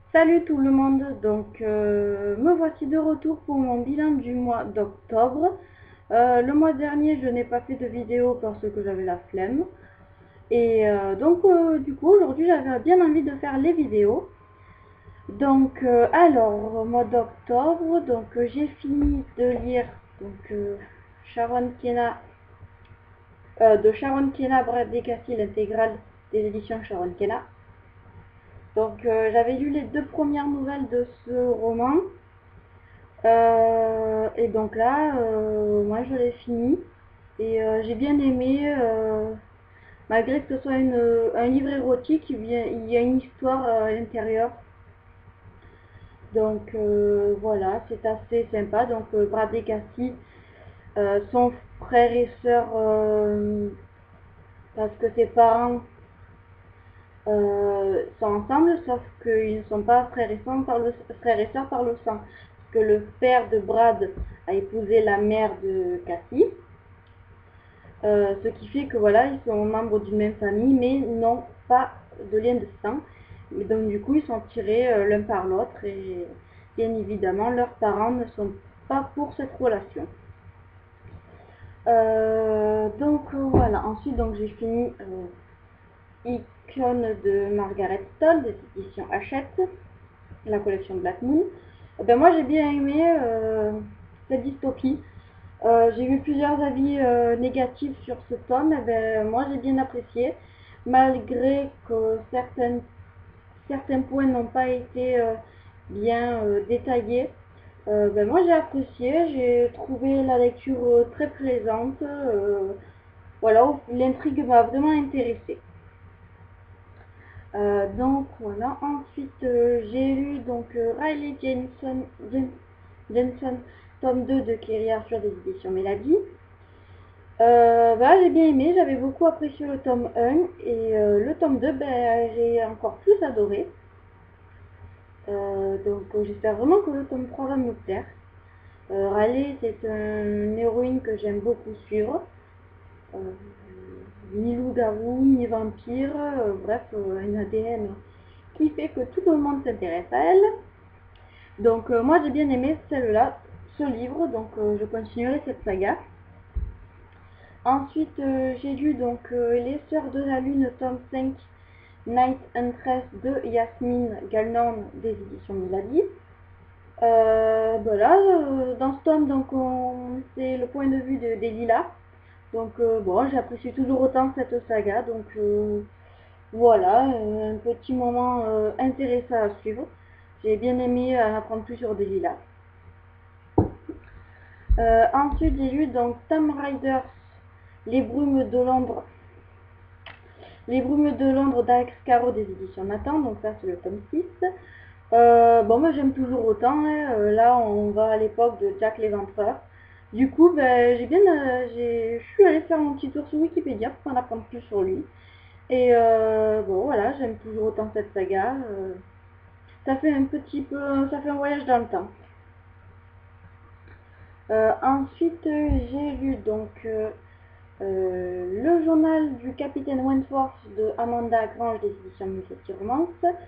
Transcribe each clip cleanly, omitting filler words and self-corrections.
Salut tout le monde, donc me voici de retour pour mon bilan du mois d'octobre. Le mois dernier je n'ai pas fait de vidéo parce que j'avais la flemme. Et du coup aujourd'hui j'avais bien envie de faire les vidéos. Donc au mois d'octobre, j'ai fini de lire Sharon Kena, de Sharon Kena Brad Decassi, l'intégrale des éditions Sharon Kena. Donc j'avais lu les deux premières nouvelles de ce roman. Et donc là, moi je l'ai fini et j'ai bien aimé, malgré que ce soit un livre érotique, il y a une histoire à l'intérieur. Donc voilà, c'est assez sympa. Donc Brad et Cassie, son frère et sœur, parce que ses parents sont ensemble, sauf qu'ils ne sont pas frères et sœurs par le sang. Parce que le père de Brad a épousé la mère de Cassie. Ce qui fait que voilà, ils sont membres d'une même famille, mais n'ont pas de lien de sang. Et donc du coup, ils sont tirés l'un par l'autre et bien évidemment, leurs parents ne sont pas pour cette relation. Voilà, ensuite j'ai fini Icône de Margaret Stoll des éditions Hachette, la collection Black Moon. Moi j'ai bien aimé cette dystopie. J'ai vu plusieurs avis négatifs sur ce tome, moi j'ai bien apprécié, malgré que certains points n'ont pas été bien détaillés. Moi j'ai apprécié, j'ai trouvé la lecture très plaisante, voilà, l'intrigue m'a vraiment intéressée. Voilà, ensuite j'ai lu Riley Jenson, tome 2 de Kerry Arthur des éditions Mélodie. J'ai bien aimé, j'avais beaucoup apprécié le tome 1 et le tome 2, j'ai encore plus adoré. J'espère vraiment que le tome 3 va me plaire. Riley, c'est une héroïne que j'aime beaucoup suivre. Ni loup-garou, ni vampire, bref, un ADN qui fait que tout le monde s'intéresse à elle. Donc moi j'ai bien aimé ce livre, je continuerai cette saga. Ensuite j'ai lu Les Sœurs de la Lune, tome 5, Night Huntress de Yasmine Gallnon des éditions Mélodie. Dans ce tome, c'est le point de vue des Lilas. J'apprécie toujours autant cette saga, voilà, un petit moment intéressant à suivre. J'ai bien aimé apprendre plus sur des Lilas. Ensuite, j'ai lu Tomb Raider, Les Brumes de Londres. Les Brumes de Londres d'Alex Caro des éditions Nathan, donc ça c'est le tome 6. Moi j'aime toujours autant, hein. Là on va à l'époque de Jack l'Éventreur. Du coup, je suis allée faire mon petit tour sur Wikipédia pour en apprendre plus sur lui. Et voilà, j'aime toujours autant cette saga. Ça fait ça fait un voyage dans le temps. Ensuite, j'ai lu le journal du capitaine Wentworth de Amanda Grange des éditions Mystery Romance.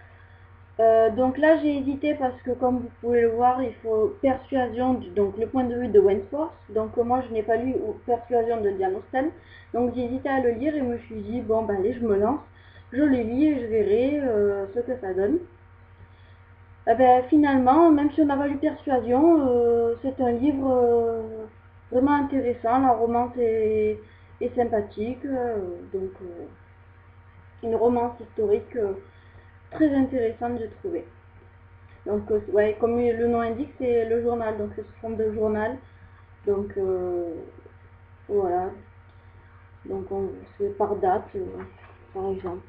Là j'ai hésité parce que comme vous pouvez le voir, il faut persuasion, le point de vue de Wentworth. Moi je n'ai pas lu persuasion de Jane Austen, donc j'ai hésité à le lire et me suis dit allez, je me lance, je le lis et je verrai ce que ça donne. Finalement, même si on n'a pas lu persuasion, c'est un livre vraiment intéressant, la romance est sympathique, une romance historique très intéressante j'ai trouvé. Comme le nom indique, c'est le journal, donc c'est sous forme de journal. Voilà. C'est par date, par exemple.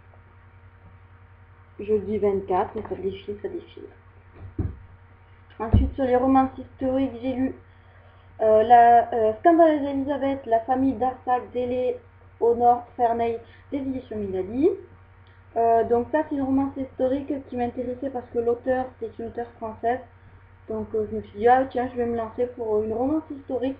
Jeudi 24, et ça défile, ça défile. Ensuite, sur les romances historiques, j'ai lu la Scandaleuse Elisabeth, la famille d'Arsac, Délé, Honor, Ferney, des éditions Mélodie. Ça, c'est une romance historique qui m'intéressait parce que l'auteur, c'est une auteure française. Je me suis dit, ah tiens, je vais me lancer pour une romance historique.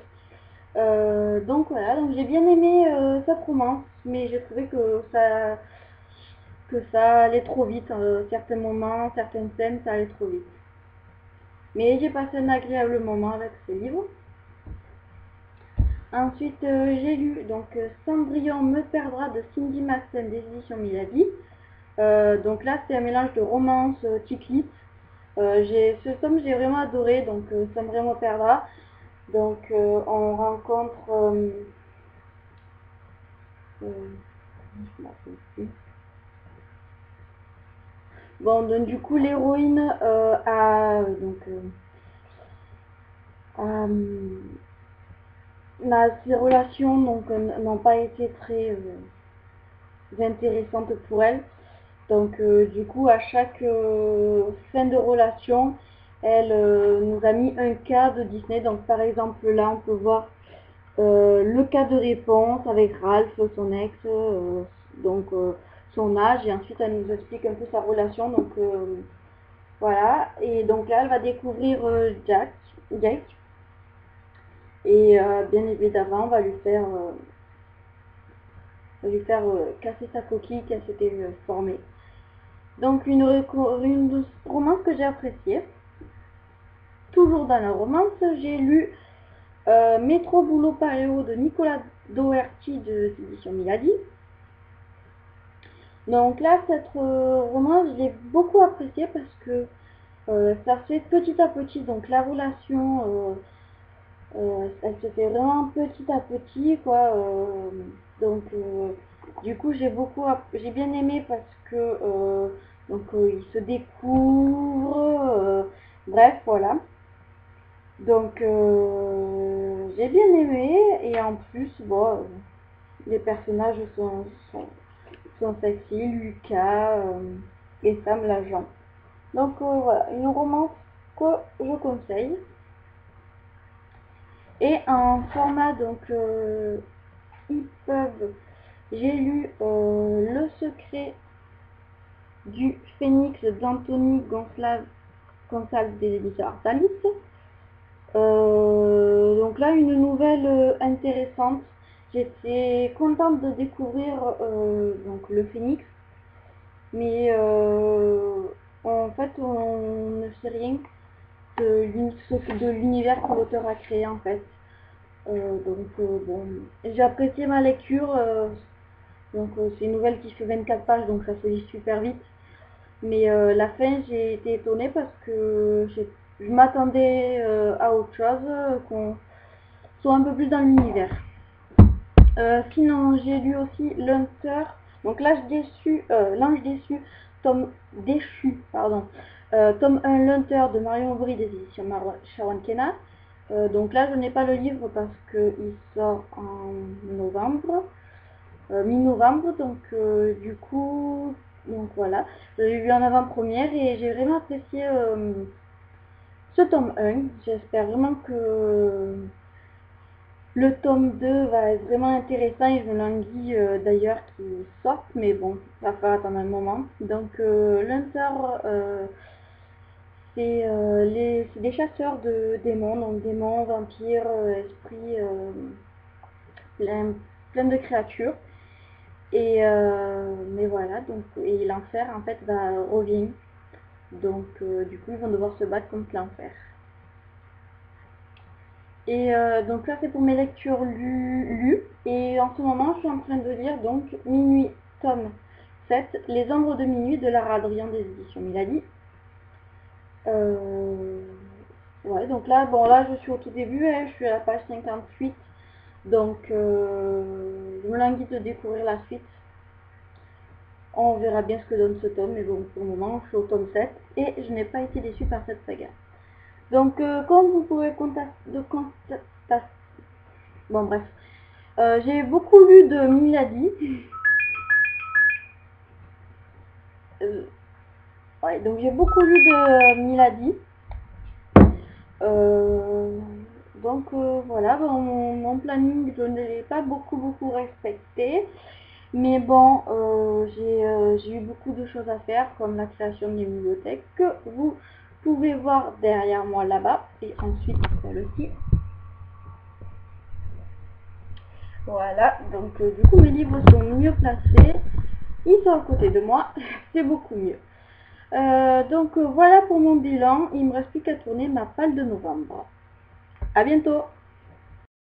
Voilà, j'ai bien aimé cette romance, mais j'ai trouvé que que ça allait trop vite, certains moments, certaines scènes, ça allait trop vite. Mais j'ai passé un agréable moment avec ce livre. Ensuite, j'ai lu donc Cendrillon me perdra de Cindy Maston des éditions Milady. Donc là, c'est un mélange de romance, chick-lit. Ce tome, j'ai vraiment adoré, donc Cendrillon me perdra. Donc on rencontre... bon, donc du coup, l'héroïne ses relations n'ont pas été très intéressantes pour elle. Donc du coup, à chaque fin de relation, elle nous a mis un cas de Disney. Donc par exemple, là, on peut voir le cas de réponse avec Ralph, son ex, son âge, et ensuite elle nous explique un peu sa relation. Donc voilà, et donc là, elle va découvrir Jack. Et bien évidemment, on va lui faire casser sa coquille qu'elle s'était formée. Donc une romance que j'ai appréciée. Toujours dans la romance, j'ai lu Métro Boulot Paréo de Nicolas Doherty de l'édition Milady. Donc là, cette romance, je l'ai beaucoup appréciée parce que ça se fait petit à petit. Donc la relation, elle se fait vraiment petit à petit, quoi. Du coup, j'ai bien aimé parce que ils se découvrent. Bref, voilà. Donc j'ai bien aimé, et en plus, bon, les personnages sont sexy, Lucas et Sam l'agent. Donc voilà, une romance que je conseille. Et en format donc EPUB, j'ai lu Le secret du phénix d'Anthony Gonçalves des éditions Artalis. Donc là, une nouvelle intéressante. J'étais contente de découvrir donc le phénix, mais en fait on ne sait rien de l'univers que l'auteur a créé en fait. Bon, j'ai apprécié ma lecture. C'est une nouvelle qui fait 24 pages, donc ça se lit super vite. Mais la fin, j'ai été étonnée parce que je m'attendais à autre chose, qu'on soit un peu plus dans l'univers. Sinon, j'ai lu aussi L'Hunter, donc L'Ange déçu, tome déchu, pardon, tome 1, L'Hunter de Marion Aubry des éditions Sharon Kenna. Donc là, je n'ai pas le livre parce qu'il sort en novembre, mi-novembre, donc du coup, donc voilà, j'ai lu en avant-première et j'ai vraiment apprécié ce tome 1. J'espère vraiment que le tome 2 va être vraiment intéressant et je me languis d'ailleurs qu'il sorte, mais bon, il va falloir attendre un moment. Donc l'Hunter, c'est des chasseurs de démons, donc démons, vampires, esprits, plein de créatures. Et mais voilà, donc, et l'enfer en fait revient. Donc du coup ils vont devoir se battre contre l'enfer. Et donc là c'est pour mes lectures lues. Et en ce moment je suis en train de lire donc Minuit tome 7, Les ombres de minuit de Lara Adrien des éditions Milady. Ouais, donc là, bon là je suis au tout début, hein, je suis à la page 58. Donc je me languis de découvrir la suite. On verra bien ce que donne ce tome, mais bon, pour le moment, je suis au tome 7 et je n'ai pas été déçue par cette saga. Donc, comme vous pouvez bon, bref. J'ai beaucoup lu de Milady. Ouais, donc j'ai beaucoup lu de Milady. Donc, voilà, bon, mon planning, je ne l'ai pas beaucoup respecté. Mais bon, j'ai eu beaucoup de choses à faire, comme la création d'une bibliothèque, que vous pouvez voir derrière moi là-bas, et ensuite celle-ci. Voilà, donc du coup mes livres sont mieux placés. ils sont à côté de moi, c'est beaucoup mieux. Donc voilà pour mon bilan, il me reste plus qu'à tourner ma palle de novembre. À bientôt!